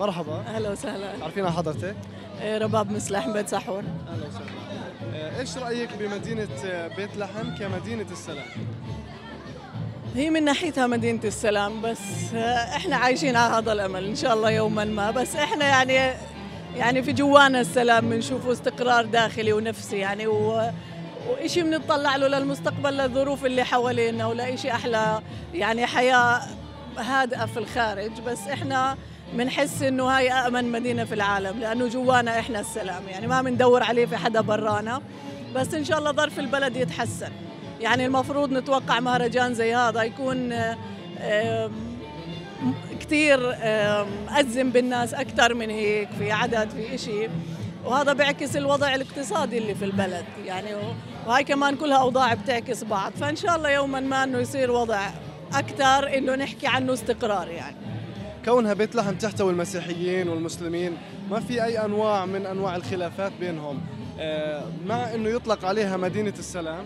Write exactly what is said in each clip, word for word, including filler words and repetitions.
مرحبا. اهلا وسهلا. عارفين حضرتك؟ إيه، رباب مسلح من بيت سحور. اهلا وسهلا. آه، ايش رايك بمدينه بيت لحم كمدينه السلام؟ هي من ناحيتها مدينة السلام، بس آه، احنا عايشين على هذا الامل ان شاء الله يوما ما، بس احنا يعني يعني في جوانا السلام بنشوفه، استقرار داخلي ونفسي يعني و وإشي بنطلع له للمستقبل، للظروف اللي حوالينا ولا إشي أحلى، يعني حياة هادئة في الخارج. بس إحنا بنحس إنه هاي أأمن مدينة في العالم، لأنه جوانا إحنا السلام، يعني ما بندور عليه في حدا برانا. بس إن شاء الله ظرف البلد يتحسن، يعني المفروض نتوقع مهرجان زي هذا يكون آم، كتير آم، أزم بالناس أكثر من هيك، في عدد، في إشي، وهذا بيعكس الوضع الاقتصادي اللي في البلد يعني، وهاي كمان كلها أوضاع بتعكس بعض. فإن شاء الله يوما ما إنه يصير وضع أكثر إنه نحكي عنه استقرار. يعني كونها بيت لحم تحتوي المسيحيين والمسلمين، ما في أي أنواع من أنواع الخلافات بينهم، آه، مع إنه يطلق عليها مدينة السلام.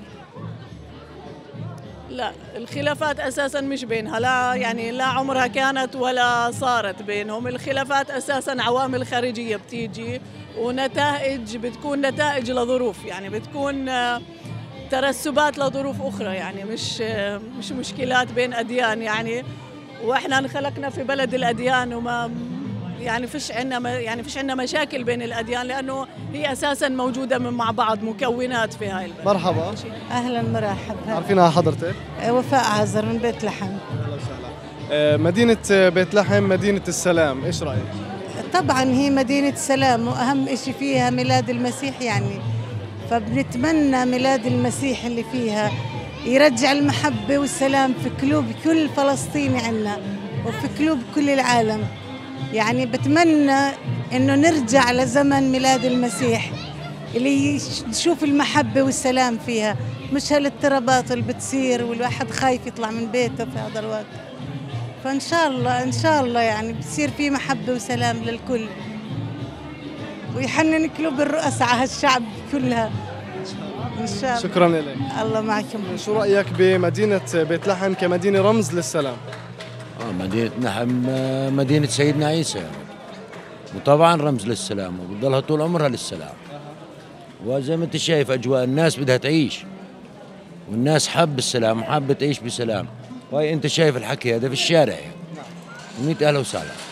لا، الخلافات أساسا مش بينها، لا يعني لا عمرها كانت ولا صارت بينهم. الخلافات أساسا عوامل خارجية بتيجي ونتائج، بتكون نتائج لظروف، يعني بتكون آه، ترسبات لظروف أخرى، يعني مش آه، مش مشكلات بين أديان يعني. وإحنا انخلقنا في بلد الأديان، وما يعني فيش عندنا يعني فيش عندنا مشاكل بين الأديان، لأنه هي أساسا موجودة من مع بعض، مكونات في هاي البلد. مرحبا. اهلا مرحبا. عارفينها حضرتك؟ وفاء عازر من بيت لحم. أهلا وسهلا. آه، مدينة بيت لحم مدينة السلام، إيش رأيك؟ طبعا هي مدينة سلام، واهم اشي فيها ميلاد المسيح يعني، فبنتمنى ميلاد المسيح اللي فيها يرجع المحبة والسلام في قلوب كل فلسطيني عنا وفي قلوب كل العالم. يعني بتمنى انه نرجع لزمن ميلاد المسيح اللي نشوف المحبة والسلام فيها، مش هالاضطرابات اللي بتصير والواحد خايف يطلع من بيته في هذا الوقت. فإن شاء الله إن شاء الله يعني بتصير في محبة وسلام للكل، ويحنن قلوب الرؤساء على الشعب كلها إن شاء الله. شكرا لك. الله معكم. شو رأيك بمدينة بيت لحم كمدينة رمز للسلام؟ آه مدينة نحم آه، مدينة سيدنا عيسى يعني. وطبعا رمز للسلام، وبتضلها طول عمرها للسلام. وزي ما انت شايف اجواء الناس بدها تعيش، والناس حب السلام وحابة تعيش بسلام، وهي انت شايف الحكي هذا في الشارع يعني. وميت اهلا وسهلا.